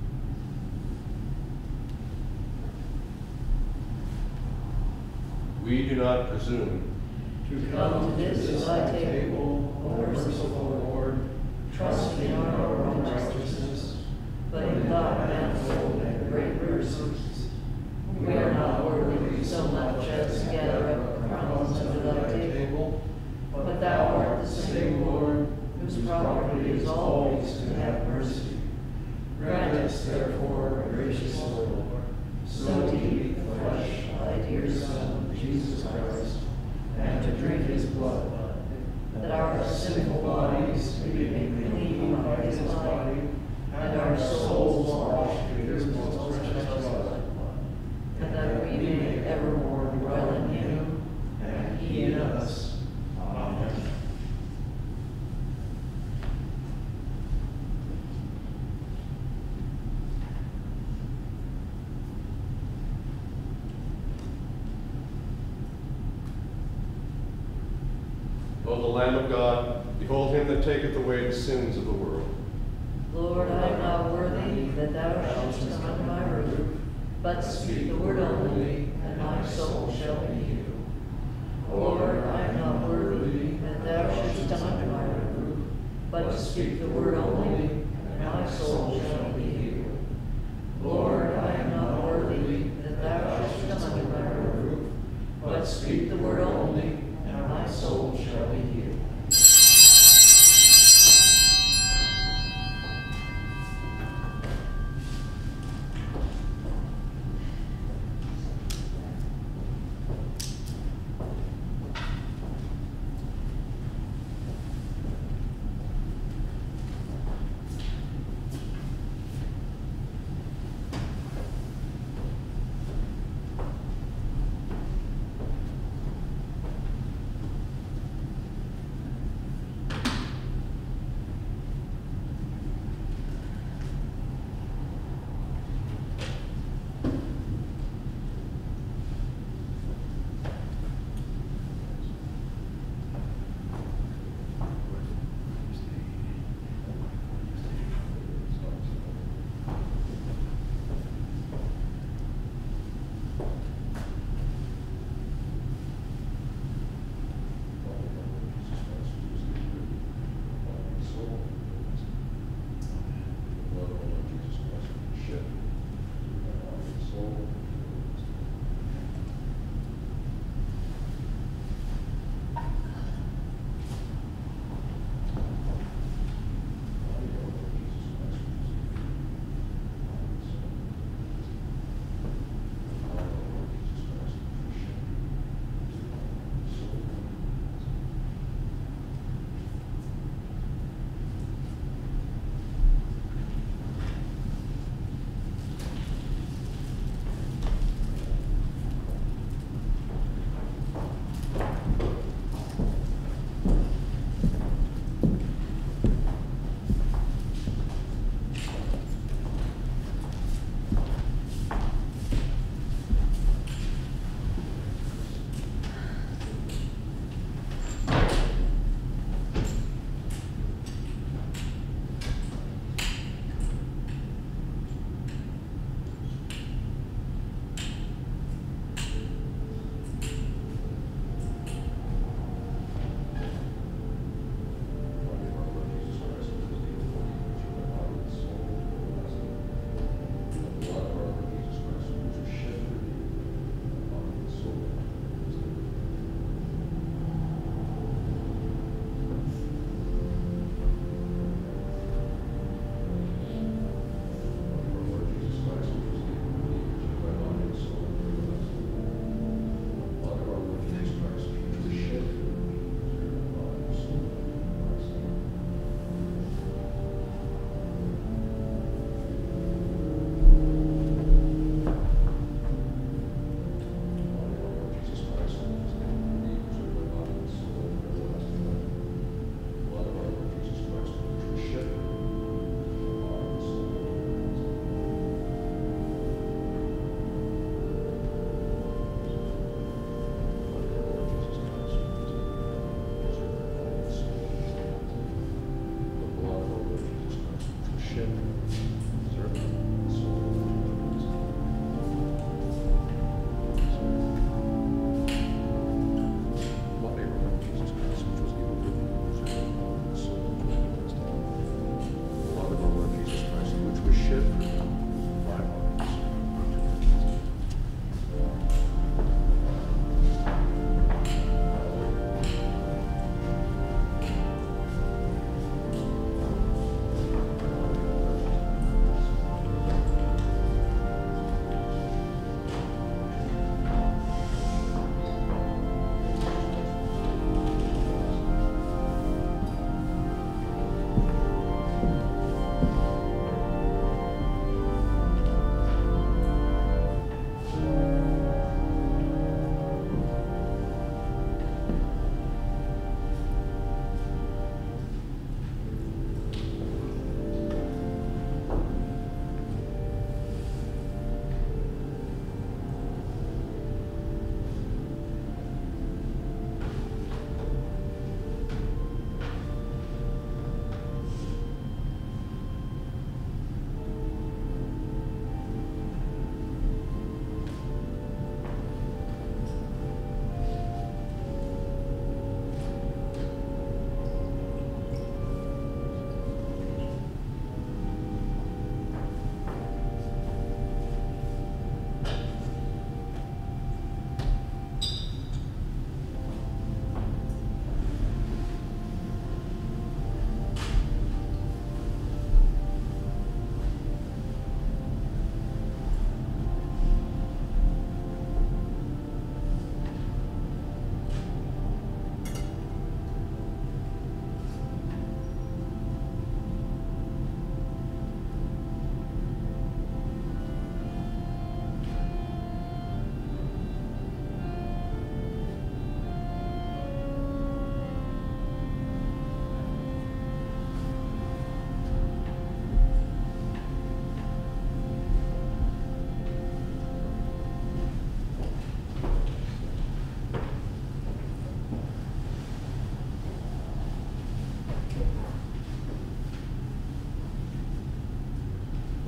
[SPEAKER 1] we do not presume
[SPEAKER 3] To
[SPEAKER 2] come to this thy table, O merciful Lord, trusting in our own righteousness, but in thy manifold and great mercies. We are not worthy so much as to gather up crumbs under thy table, but thou art the same Lord, whose property is always to have mercy. Grant us therefore, gracious Lord, so to eat the flesh of thy dear Son, Jesus Christ, and to drink his blood, that our sinful bodies may be made clean by his body, and our souls washed with his most precious blood, and that we may evermore dwell in him, and he in us. Amen.
[SPEAKER 1] O the Lamb of God, behold him that taketh away the sins of the world.
[SPEAKER 2] Lord, I am not worthy that thou shouldst come under my roof, but speak the word only, and my soul shall be healed. Lord, I am not worthy that thou shouldst come under my roof, but speak the word only, and my soul shall be healed. Lord, I am not worthy that thou shouldst come under my roof, but speak the word only, and my soul shall be healed.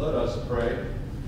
[SPEAKER 1] Let us pray.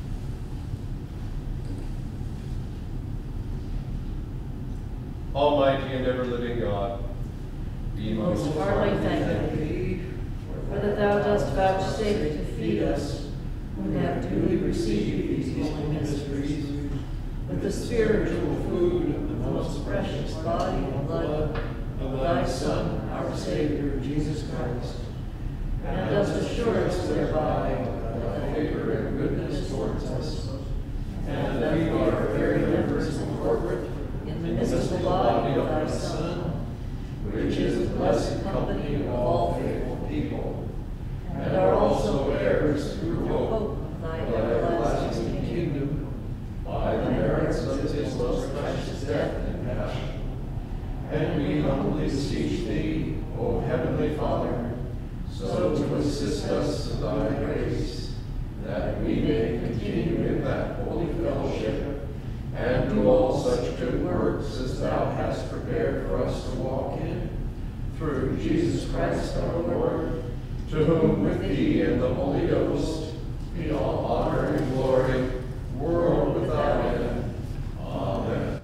[SPEAKER 1] Almighty and ever-living God, we
[SPEAKER 2] Most heartily thank thee, for that thou dost vouchsafe to feed us, who have duly received these holy mysteries, with the spiritual food of the most precious body and blood of thy Son, our Savior, Jesus Christ, and dost assure us thereby of thy favor and goodness towards us, and that we are very members and corporate in the mystical body of thy Son, which is the blessed company of all faithful people, and are also heirs through hope of thy everlasting kingdom, by the merits of his most precious death and passion. And we humbly beseech thee, O heavenly Father, so to assist us in thy grace, that we may continue in that holy fellowship, and do all such good works as thou hast prepared for us to walk in, through Jesus Christ our Lord, to whom with thee and the Holy Ghost be all honor and glory, world without end. Amen.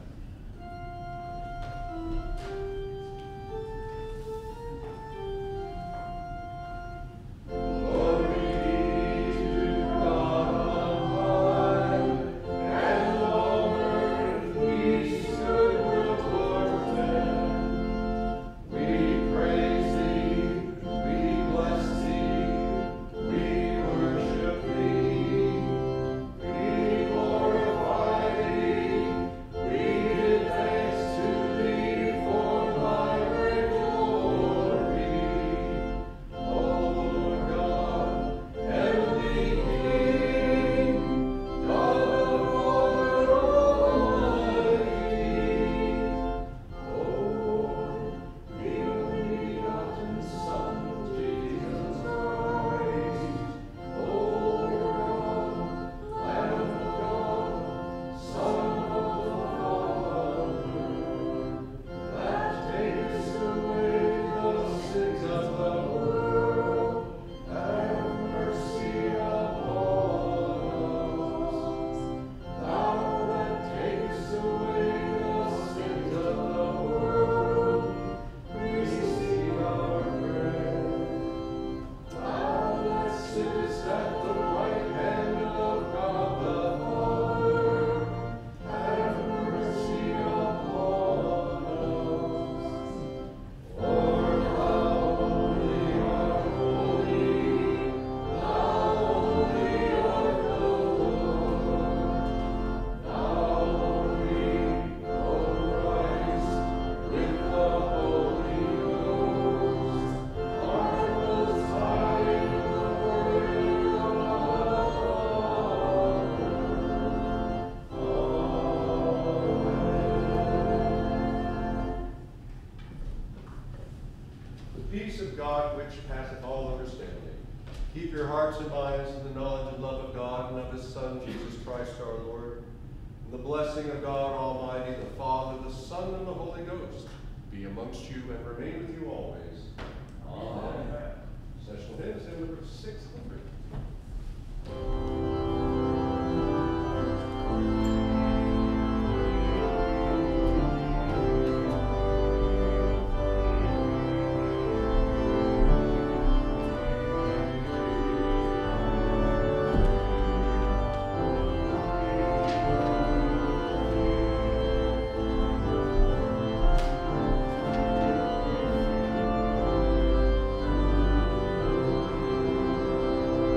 [SPEAKER 2] Peace of God, which passeth all understanding, keep your hearts and minds in the knowledge and love of God and of his Son, Jesus Christ our Lord. And the blessing of God Almighty, the Father, the Son, and the Holy Ghost be amongst you and remain with you always. Amen. Session hymn is hymn number six hundred.
[SPEAKER 7] Thank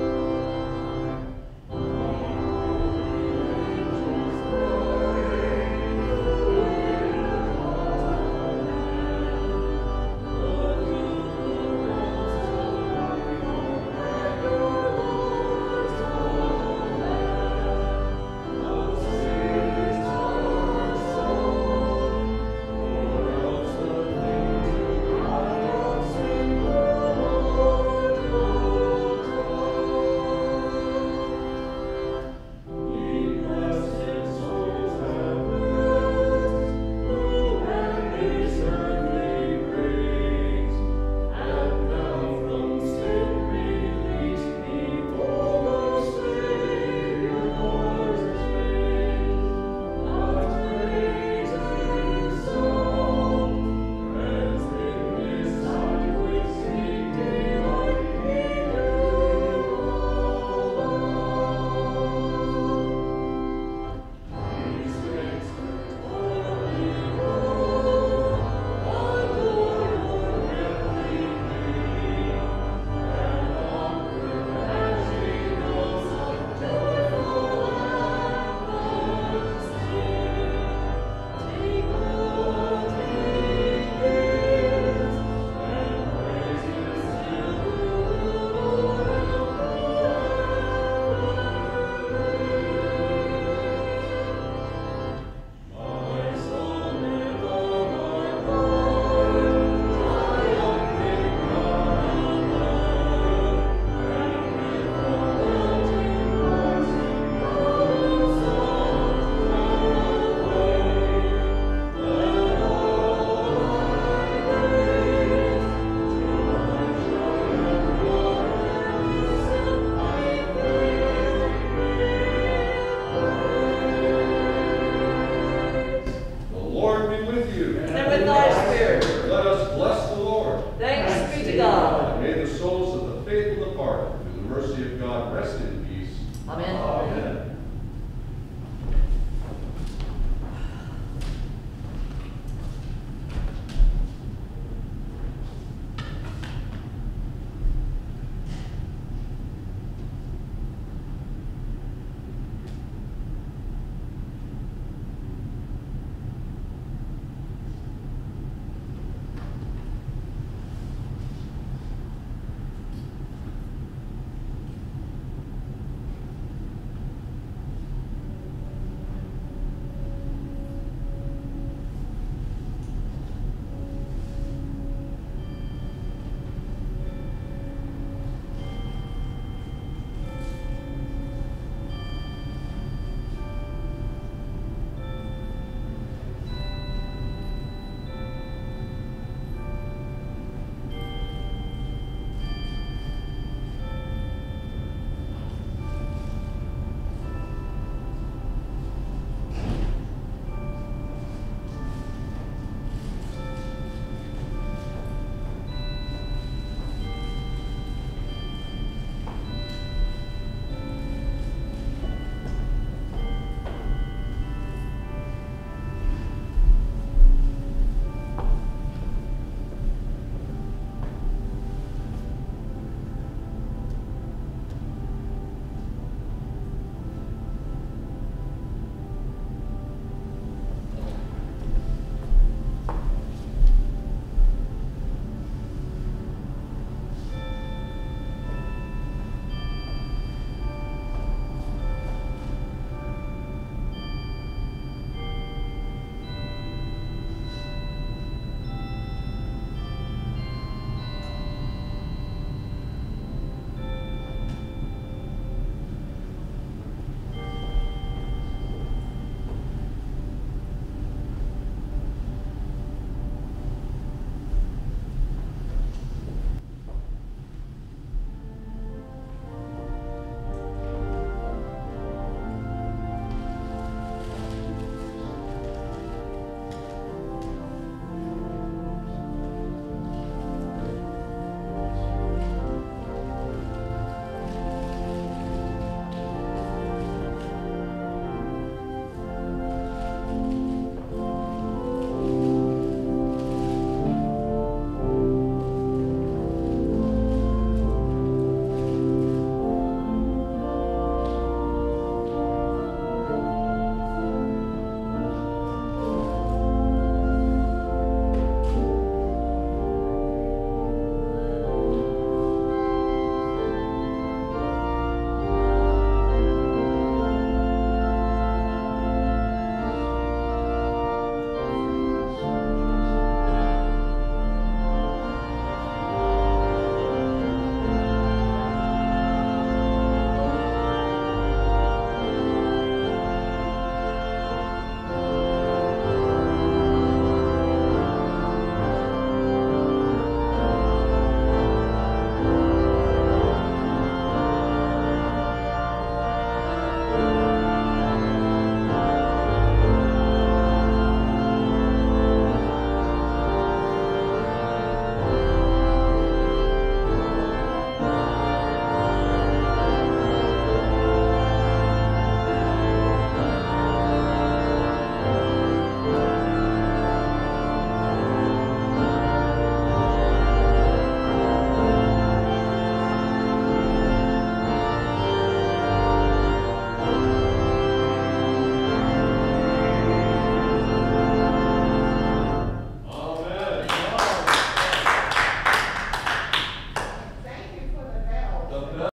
[SPEAKER 1] The